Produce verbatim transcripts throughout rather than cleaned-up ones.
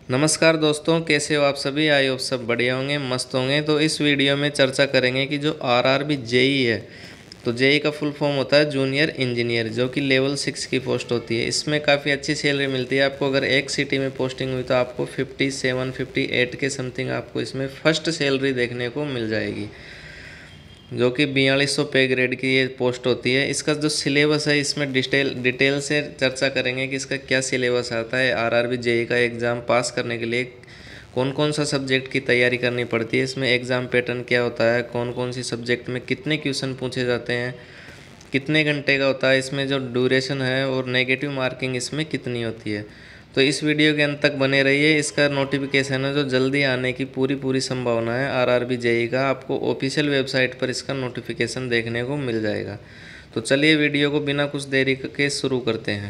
नमस्कार दोस्तों, कैसे हो आप सभी। आई होप सब बढ़िया होंगे, मस्त होंगे। तो इस वीडियो में चर्चा करेंगे कि जो आरआरबी जेई है, तो जेई का फुल फॉर्म होता है जूनियर इंजीनियर, जो कि लेवल सिक्स की पोस्ट होती है। इसमें काफ़ी अच्छी सैलरी मिलती है आपको। अगर एक सिटी में पोस्टिंग हुई तो आपको फिफ्टी सेवन फिफ्टी एट के समथिंग आपको इसमें फर्स्ट सैलरी देखने को मिल जाएगी, जो कि बयालीस सौ पे ग्रेड की ये पोस्ट होती है। इसका जो सिलेबस है, इसमें डिटेल डिटेल से चर्चा करेंगे कि इसका क्या सिलेबस आता है। आरआरबी जेई का एग्ज़ाम पास करने के लिए कौन कौन सा सब्जेक्ट की तैयारी करनी पड़ती है, इसमें एग्ज़ाम पैटर्न क्या होता है, कौन कौन सी सब्जेक्ट में कितने क्वेश्चन पूछे जाते हैं, कितने घंटे का होता है, इसमें जो ड्यूरेशन है और नेगेटिव मार्किंग इसमें कितनी होती है। तो इस वीडियो के अंत तक बने रहिए। इसका नोटिफिकेशन है जो जल्दी आने की पूरी पूरी संभावना है। आरआरबी जेई का आपको ऑफिशियल वेबसाइट पर इसका नोटिफिकेशन देखने को मिल जाएगा। तो चलिए वीडियो को बिना कुछ देरी के शुरू करते हैं।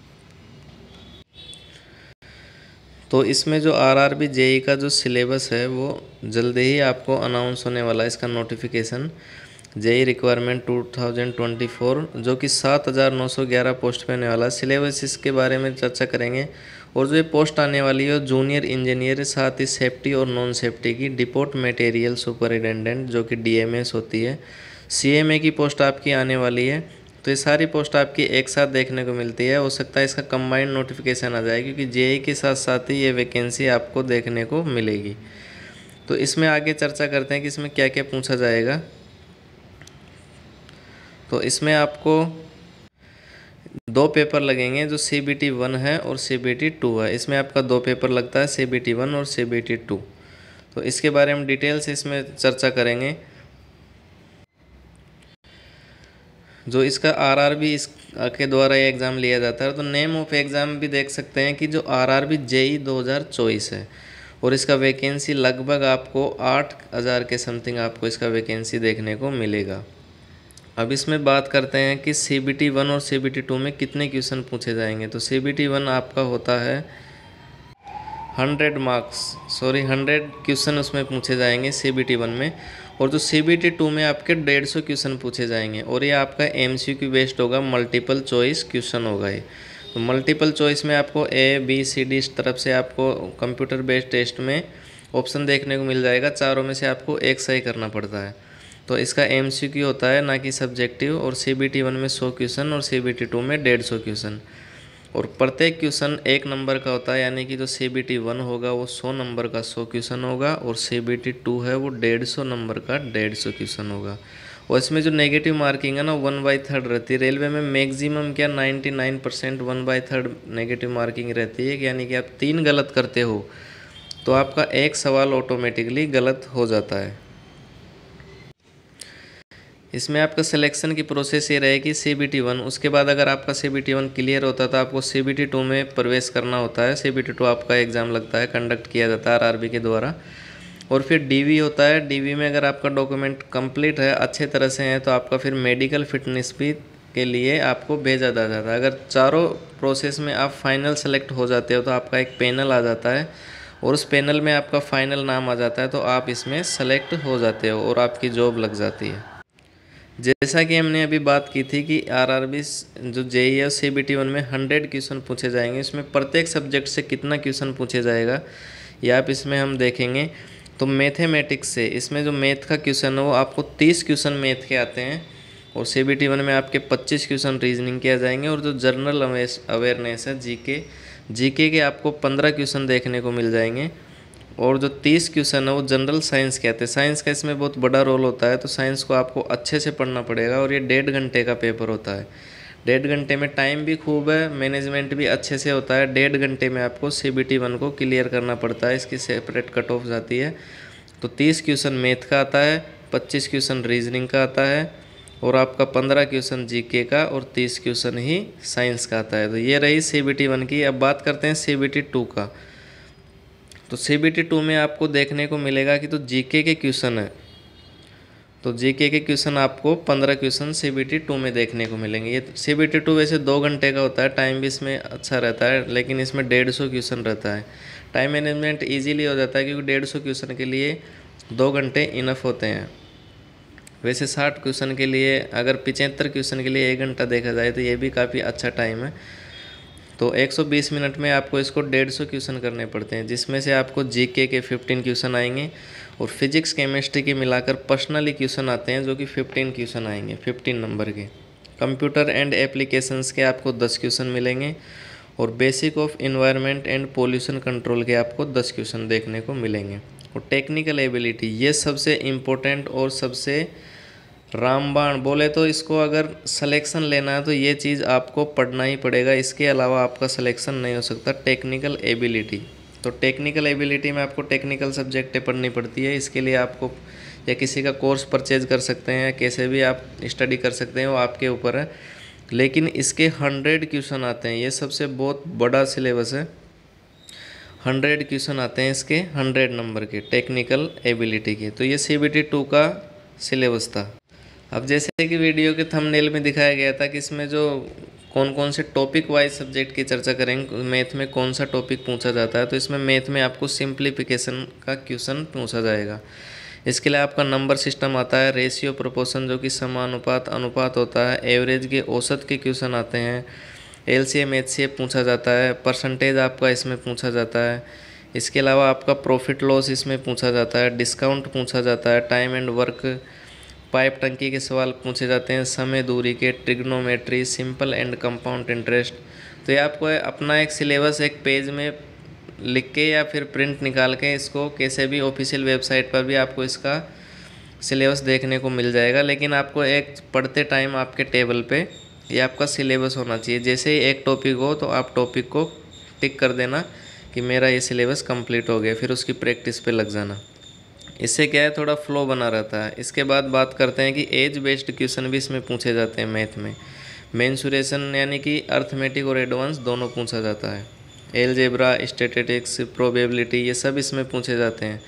तो इसमें जो आरआरबी जेई का जो सिलेबस है वो जल्दी ही आपको अनाउंस होने वाला है। इसका notification JE requirement two thousand twenty four, जो कि सात हज़ार नौ सौ ग्यारह पोस्ट पे आने वाला है। सिलेबस इसके बारे में चर्चा करेंगे। और जो ये पोस्ट आने वाली है जूनियर इंजीनियर, साथ ही सेफ्टी और नॉन सेफ्टी की डिपोट मटेरियल सुपरिटेंडेंट, जो कि डीएमएस होती है। सीएमए की पोस्ट आपकी आने वाली है। तो ये सारी पोस्ट आपकी एक साथ देखने को मिलती है। हो सकता है इसका कंबाइंड नोटिफिकेशन आ जाए, क्योंकि जेई के साथ साथ ही ये वैकेंसी आपको देखने को मिलेगी। तो इसमें आगे चर्चा करते हैं कि इसमें क्या क्या पूछा जाएगा। तो इसमें आपको दो पेपर लगेंगे, जो सी बी टी वन है और सी बी टी टू है। इसमें आपका दो पेपर लगता है, सी बी टी वन और सी बी टी टू। तो इसके बारे में डिटेल से इसमें चर्चा करेंगे। जो इसका आरआरबी इस के द्वारा ये एग्ज़ाम लिया जाता है। तो नेम ऑफ एग्ज़ाम भी देख सकते हैं कि जो आरआरबी जेई दो हज़ार चौबीस है, और इसका वैकेंसी लगभग आपको आठ हज़ार के समथिंग आपको इसका वैकेंसी देखने को मिलेगा। अब इसमें बात करते हैं कि सी बी टी वन और सी बी टी टू में कितने क्वेश्चन पूछे जाएंगे। तो सी बी टी वन आपका होता है hundred marks, sorry hundred question उसमें पूछे जाएंगे सी बी टी वन में। और जो सी बी टी टू में आपके डेढ़ सौ क्वेश्चन पूछे जाएंगे, और ये आपका एम सी क्यू बेस्ड होगा, मल्टीपल चॉइस क्वेश्चन होगा ये। तो मल्टीपल चॉइस में आपको ए बी सी डी इस तरफ से आपको कंप्यूटर बेस्ड टेस्ट में ऑप्शन देखने को मिल जाएगा। चारों में से आपको एक सही करना पड़ता है। तो इसका एम सी क्यू होता है, ना कि सब्जेक्टिव। और सी बी टी वन में सौ क्वेश्चन और सी बी टी टू में डेढ़ सौ क्वेश्चन। और प्रत्येक क्वेश्चन एक नंबर का होता है, यानी कि जो सी बी टी वन होगा वो सौ नंबर का सौ क्वेश्चन होगा, और सी बी टी टू है वो डेढ़ सौ नंबर का डेढ़ सौ क्वेश्चन होगा। और इसमें जो नेगेटिव मार्किंग है ना, वन बाई थर्ड रहती है। रेलवे में मैक्सिमम क्या ninety nine percent one by third negative marking रहती है, यानी कि आप तीन गलत करते हो तो आपका एक सवाल ऑटोमेटिकली गलत हो जाता है। इसमें आपका सिलेक्शन की प्रोसेस ये रहेगी सी बी टी वन, उसके बाद अगर आपका C B T one clear होता है तो आपको सी बी टी टू में प्रवेश करना होता है। सी बी टी टू आपका एग्ज़ाम लगता है, कंडक्ट किया जाता है आरआरबी के द्वारा। और फिर डीवी होता है। डीवी में अगर आपका डॉक्यूमेंट कंप्लीट है, अच्छे तरह से है, तो आपका फिर मेडिकल फिटनेस भी के लिए आपको भेजा जाता है। अगर चारों प्रोसेस में आप फाइनल सेलेक्ट हो जाते हो तो आपका एक पैनल आ जाता है, और उस पैनल में आपका फाइनल नाम आ जाता है, तो आप इसमें सेलेक्ट हो जाते हो और आपकी जॉब लग जाती है। जैसा कि हमने अभी बात की थी कि आरआरबी जो जेई है सी बी टी वन में हंड्रेड क्वेश्चन पूछे जाएंगे। इसमें प्रत्येक सब्जेक्ट से कितना क्वेश्चन पूछे जाएगा ये आप इसमें हम देखेंगे। तो मैथमेटिक्स से इसमें जो मैथ का क्वेश्चन है वो आपको तीस क्वेश्चन मैथ के आते हैं, और सी बी टी वन में आपके पच्चीस क्वेश्चन रीजनिंग किया जाएंगे। और जो जनरल अवेयरनेस है, जीके जीके के आपको पंद्रह क्वेश्चन देखने को मिल जाएंगे। और जो तीस क्वेश्चन है वो जनरल साइंस के आते हैं। साइंस का इसमें बहुत बड़ा रोल होता है, तो साइंस को आपको अच्छे से पढ़ना पड़ेगा। और ये डेढ़ घंटे का पेपर होता है। डेढ़ घंटे में टाइम भी खूब है, मैनेजमेंट भी अच्छे से होता है। डेढ़ घंटे में आपको सी बी टी वन को क्लियर करना पड़ता है, इसकी सेपरेट कट ऑफ जाती है। तो तीस क्वेश्चन मैथ का आता है, पच्चीस क्वेश्चन रीजनिंग का आता है, और आपका पंद्रह क्वेश्चन जीके का, और तीस क्वेश्चन ही साइंस का आता है। तो ये रही सी बी टी वन की। अब बात करते हैं सी बी टी टू का। तो सी बी टी टू में आपको देखने को मिलेगा कि तो जीके के क्वेश्चन है, तो जीके के क्वेश्चन आपको पंद्रह question C B T two में देखने को मिलेंगे। ये सी बी टी टू वैसे दो घंटे का होता है, टाइम भी इसमें अच्छा रहता है, लेकिन इसमें डेढ़ सौ क्वेश्चन रहता है। टाइम मैनेजमेंट इजीली हो जाता है, क्योंकि डेढ़ सौ क्वेश्चन के लिए दो घंटे इनफ होते हैं। वैसे साठ क्वेश्चन के लिए, अगर पिचहत्तर क्वेश्चन के लिए एक घंटा देखा जाए तो ये भी काफ़ी अच्छा टाइम है। तो एक सौ बीस मिनट में आपको इसको डेढ़ सौ क्वेश्चन करने पड़ते हैं, जिसमें से आपको जीके के फिफ्टीन क्वेश्चन आएंगे और फिजिक्स केमिस्ट्री के मिलाकर पर्सनली क्वेश्चन आते हैं जो कि फिफ्टीन क्वेश्चन आएंगे, फिफ्टीन नंबर के। कंप्यूटर एंड एप्लीकेशंस के आपको दस क्वेश्चन मिलेंगे और basic of environment and pollution control के आपको दस क्वेश्चन देखने को मिलेंगे। और टेक्निकल एबिलिटी ये सबसे इम्पोर्टेंट और सबसे रामबाण बोले तो इसको अगर सिलेक्शन लेना है तो ये चीज़ आपको पढ़ना ही पड़ेगा, इसके अलावा आपका सिलेक्शन नहीं हो सकता। टेक्निकल एबिलिटी, तो टेक्निकल एबिलिटी में आपको टेक्निकल सब्जेक्टें पढ़नी पड़ती है। इसके लिए आपको या किसी का कोर्स परचेज कर सकते हैं, कैसे भी आप स्टडी कर सकते हैं, वो आपके ऊपर है। लेकिन इसके हंड्रेड क्वेश्चन आते हैं, ये सबसे बहुत बड़ा सिलेबस है। हंड्रेड क्वेश्चन आते हैं इसके, हंड्रेड नंबर के टेक्निकल एबिलिटी के। तो ये सी बी टी टू का सिलेबस था। अब जैसे कि वीडियो के थंबनेल में दिखाया गया था कि इसमें जो कौन कौन से टॉपिक वाइज सब्जेक्ट की चर्चा करेंगे, मैथ में कौन सा टॉपिक पूछा जाता है, तो इसमें मैथ में आपको सिंप्लीफिकेशन का क्वेश्चन पूछा जाएगा। इसके लिए आपका नंबर सिस्टम आता है, रेशियो प्रोपोर्शन जो कि समानुपात अनुपात होता है, एवरेज के औसत के क्वेश्चन आते हैं, L C M H C F पूछा जाता है, परसेंटेज आपका इसमें पूछा जाता है। इसके अलावा आपका प्रॉफिट लॉस इसमें पूछा जाता है, डिस्काउंट पूछा जाता है, टाइम एंड वर्क, पाइप टंकी के सवाल पूछे जाते हैं, समय दूरी के, trigonometry, simple and compound interest. तो ये आपको अपना एक सिलेबस एक पेज में लिख के या फिर प्रिंट निकाल के इसको कैसे भी ऑफिशियल वेबसाइट पर भी आपको इसका सिलेबस देखने को मिल जाएगा। लेकिन आपको एक पढ़ते टाइम आपके टेबल पे ये आपका सिलेबस होना चाहिए। जैसे ही एक टॉपिक हो तो आप टॉपिक को टिक कर देना कि मेरा ये सिलेबस कंप्लीट हो गया, फिर उसकी प्रैक्टिस पे लग जाना। इससे क्या है, थोड़ा फ्लो बना रहता है। इसके बाद बात करते हैं कि एज बेस्ड क्वेश्चन भी इसमें पूछे जाते हैं मैथ में। मेंसुरेशन यानी कि अर्थमेटिक और एडवांस दोनों पूछा जाता है। एलजेब्रा, स्टैटिस्टिक्स, प्रोबेबिलिटी ये सब इसमें पूछे जाते हैं।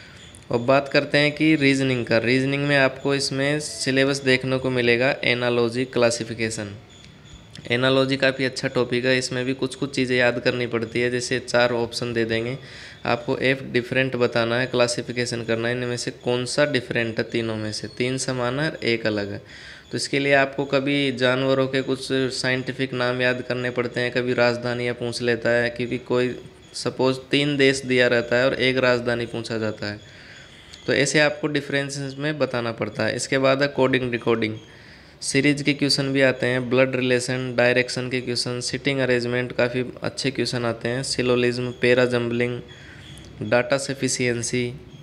और बात करते हैं कि रीजनिंग का। रीजनिंग में आपको इसमें सिलेबस देखने को मिलेगा एनालॉजी, क्लासिफिकेशन। एनालॉजी काफ़ी अच्छा टॉपिक है, इसमें भी कुछ कुछ चीज़ें याद करनी पड़ती है। जैसे चार ऑप्शन दे देंगे आपको, एफ डिफरेंट बताना है, क्लासिफिकेशन करना है इनमें से कौन सा डिफरेंट है, तीनों में से तीन समान है, एक अलग है। तो इसके लिए आपको कभी जानवरों के कुछ साइंटिफिक नाम याद करने पड़ते हैं, कभी राजधानियाँ पूछ लेता है, क्योंकि कोई सपोज तीन देश दिया रहता है और एक राजधानी पूछा जाता है, तो ऐसे आपको डिफरेंसेस में बताना पड़ता है। इसके बाद है कोडिंग डिकोडिंग, सीरीज के क्वेश्चन भी आते हैं, ब्लड रिलेशन, डायरेक्शन के क्वेश्चन, सिटिंग अरेंजमेंट काफ़ी अच्छे क्वेश्चन आते हैं, syllogism, para jumbling, data sufficiency.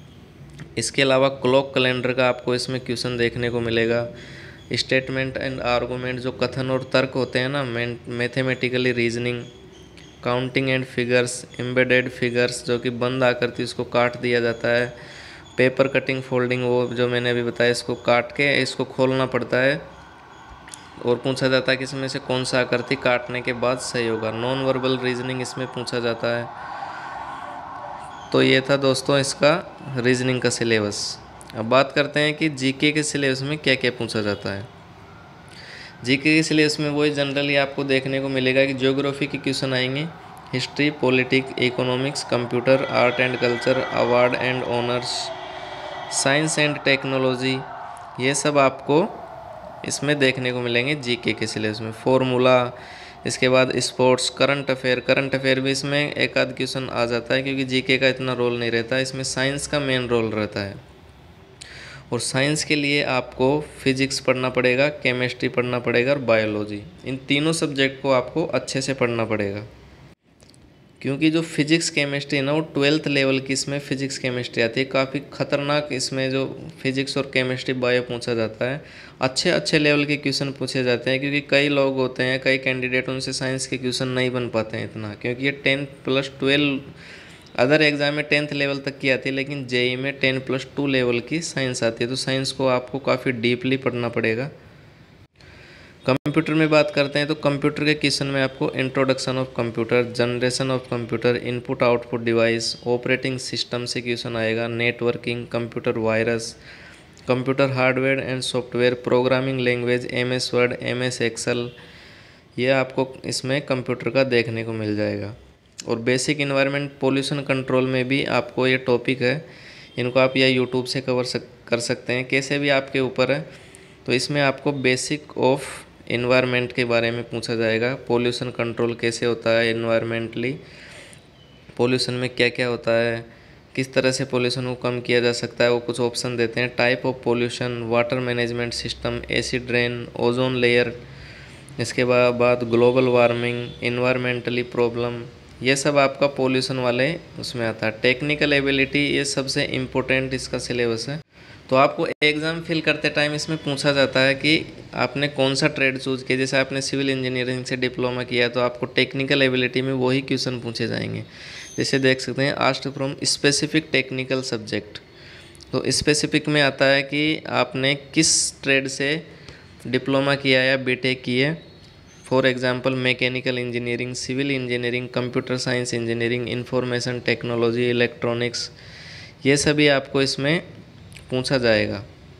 इसके अलावा क्लॉक कैलेंडर का आपको इसमें क्वेश्चन देखने को मिलेगा। स्टेटमेंट एंड आर्गूमेंट जो कथन और तर्क होते हैं ना, mathematically reasoning, counting and figures, embedded figures जो कि बंद आकृति उसको काट दिया जाता है, पेपर कटिंग फोल्डिंग वो जो मैंने अभी बताया, इसको काट के इसको खोलना पड़ता है और पूछा जाता है कि इसमें से कौन सा आकृति काटने के बाद सही होगा। नॉन वर्बल रीजनिंग इसमें पूछा जाता है। तो ये था दोस्तों इसका रीजनिंग का सिलेबस। अब बात करते हैं कि जीके के सिलेबस में क्या क्या पूछा जाता है। जीके के सिलेबस में वही जनरली आपको देखने को मिलेगा कि ज्योग्राफी के क्वेश्चन आएंगे, history, politics, economics, computer, art and culture, award and honours, science and technology, ये सब आपको इसमें देखने को मिलेंगे जीके के सिलेबस में। फॉर्मूला, इसके बाद sports, current affair, current affair भी इसमें एक आध क्वेश्चन आ जाता है क्योंकि जीके का इतना रोल नहीं रहता है, इसमें साइंस का मेन रोल रहता है। और साइंस के लिए आपको फिजिक्स पढ़ना पड़ेगा, केमिस्ट्री पढ़ना पड़ेगा और बायोलॉजी, इन तीनों सब्जेक्ट को आपको अच्छे से पढ़ना पड़ेगा। क्योंकि जो फिजिक्स केमिस्ट्री है ना वो ट्वेल्थ लेवल की इसमें फिजिक्स केमिस्ट्री आती है, काफ़ी खतरनाक इसमें जो फिजिक्स और केमिस्ट्री बायो पूछा जाता है। अच्छे अच्छे लेवल के क्वेश्चन पूछे जाते हैं क्योंकि कई लोग होते हैं, कई कैंडिडेट उनसे साइंस के क्वेश्चन नहीं बन पाते हैं इतना, क्योंकि ये tenth plus twelve other exam में टेंथ लेवल तक की आती है, लेकिन जेई में टेन प्लस टू लेवल की साइंस आती है। तो साइंस को आपको काफ़ी डीपली पढ़ना पड़ेगा। कंप्यूटर में बात करते हैं तो कंप्यूटर के क्वेश्चन में आपको introduction of computer, generation of computer, input output device, operating system से क्वेश्चन आएगा, networking, computer virus, computer hardware and software, programming language, M S word, M S excel, ये आपको इसमें कंप्यूटर का देखने को मिल जाएगा। और बेसिक इन्वायरमेंट पोल्यूशन कंट्रोल में भी आपको ये टॉपिक है, इनको आप या यूट्यूब से कवर सक, कर सकते हैं, कैसे भी आपके ऊपर है। तो इसमें आपको बेसिक ऑफ इन्वायरमेंट के बारे में पूछा जाएगा, पोल्यूशन कंट्रोल कैसे होता है इन्वायरमेंटली, पोल्यूशन में क्या क्या होता है, किस तरह से पोल्यूशन को कम किया जा सकता है, वो कुछ ऑप्शन देते हैं। Type of pollution, water management system, acid rain, ozone layer, इसके बाद बाद ग्लोबल वार्मिंग, इन्वायरमेंटली प्रॉब्लम, ये सब आपका पोल्यूशन वाले उसमें आता है। टेक्निकल एबिलिटी, ये सबसे इम्पोर्टेंट इसका सिलेबस है। तो आपको एग्ज़ाम फिल करते टाइम इसमें पूछा जाता है कि आपने कौन सा ट्रेड चूज़ किया। जैसे आपने सिविल इंजीनियरिंग से डिप्लोमा किया तो आपको टेक्निकल एबिलिटी में वही क्वेश्चन पूछे जाएंगे। जैसे देख सकते हैं, asked from specific technical subject. तो स्पेसिफिक में आता है कि आपने किस ट्रेड से डिप्लोमा किया या बीटेक की है। For example mechanical engineering, civil engineering, computer science engineering, information technology, electronics, ये सभी आपको इसमें पूछा जाएगा।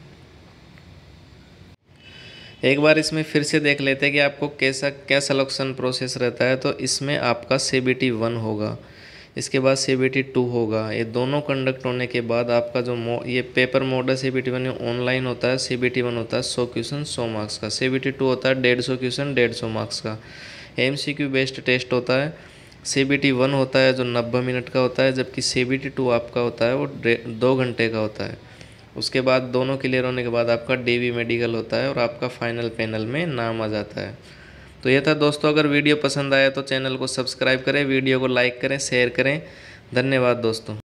एक बार इसमें फिर से देख लेते हैं कि आपको कैसा क्या सिलेक्शन प्रोसेस रहता है। तो इसमें आपका सी बी टी वन होगा, इसके बाद सी बी टी टू होगा। ये दोनों कंडक्ट होने के बाद आपका जो मो ये पेपर मोड है C B T one online होता है। सी बी टी वन होता है सौ क्वेश्चन सौ मार्क्स का, सी बी टी टू होता है डेढ़ सौ क्वेश्चन डेढ़ सौ मार्क्स का। M C Q based test होता है। सी बी टी वन होता है जो नब्बे मिनट का होता है, जबकि सी बी टी टू आपका होता है वो दो घंटे का होता है। उसके बाद दोनों क्लियर होने के बाद आपका डी वी मेडिकल होता है और आपका फाइनल पैनल में नाम आ जाता है। तो ये था दोस्तों, अगर वीडियो पसंद आया तो चैनल को सब्सक्राइब करें, वीडियो को लाइक करें, शेयर करें। धन्यवाद दोस्तों।